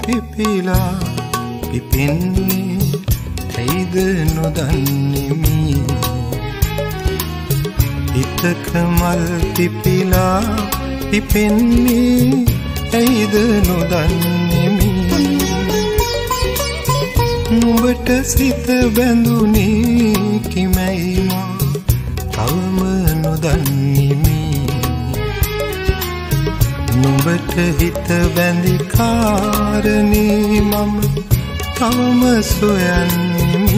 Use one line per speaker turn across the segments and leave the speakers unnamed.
පිපිලා පිපෙන්නේ ඇයිද නොදන්නෙමි හිතක මල් පිපිලා පිපෙන්නේ ඇයිද නොදන්නෙමි නුඹට සිත බැඳුනේ කිමැයි මා තවම නොදන්නෙමි නුඹට හිත බැඳි කාරණේ මම තවම සොයන්නෙමි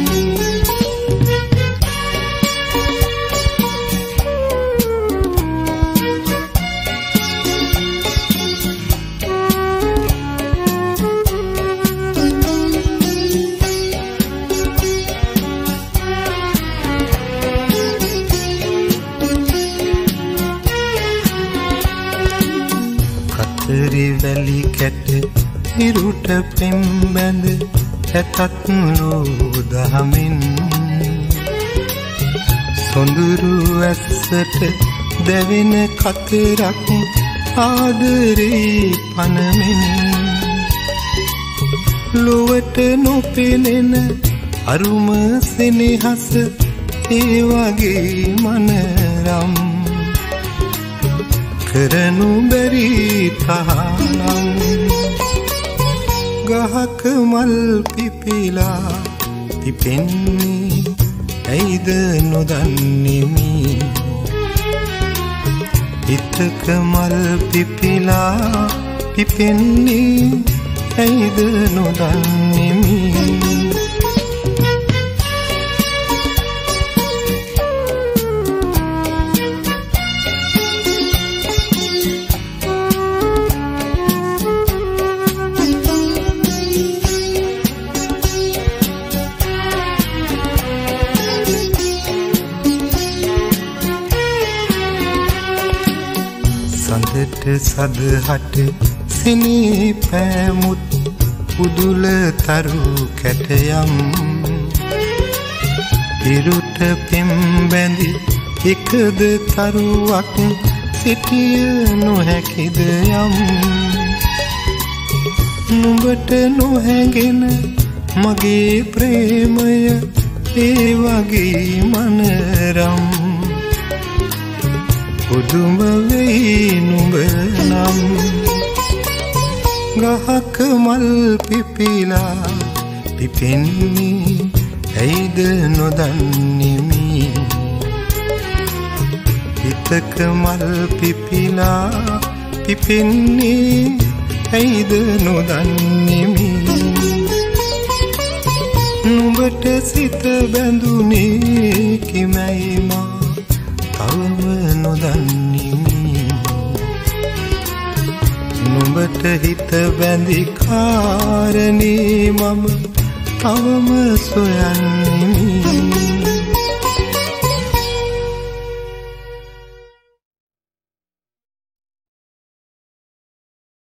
වැලි කැට ඉරුට පෙම් බැඳ ඇතත් ලෝදහමින් සොඳුරු ඇස්සට දැවෙන කතරක් ආදරේ පනමින් ලොවට නොපෙනෙන අරුම සෙනෙහස ඒ වගේ මනරම් කරනු බැරි තහනම් ගහක මල් පිපිලා පිපෙන්නේ ඇයිද නොදන්නෙමි හිතක මල් පිපිලා පිපෙන්නේ ඇයිද නොදන්නෙමි සදහට සිනී පෑමුත් උදුල තරු කැටයම් ඉරුට පෙම් බැඳි එකද තරුවක් සිටිය නොහැකිද යම් නුඹට නොහැගෙන මගේ ප්‍රේමය ඒ වගේ මනරම් පුදුම වෙයි නුඹ නම් ගහක මල් පිපිලා පිපෙන්නේ ඇයිද නොදන්නෙමි හිතක මල් පිපිලා පිපෙන්නේ ඇයිද නොදන්නෙමි නුඹට සිත බැඳුනේ කිමැයි මා තවම නොදන්නෙමි නුඹට හිත බැඳි කාරණේ මම තවම සොයන්නෙමි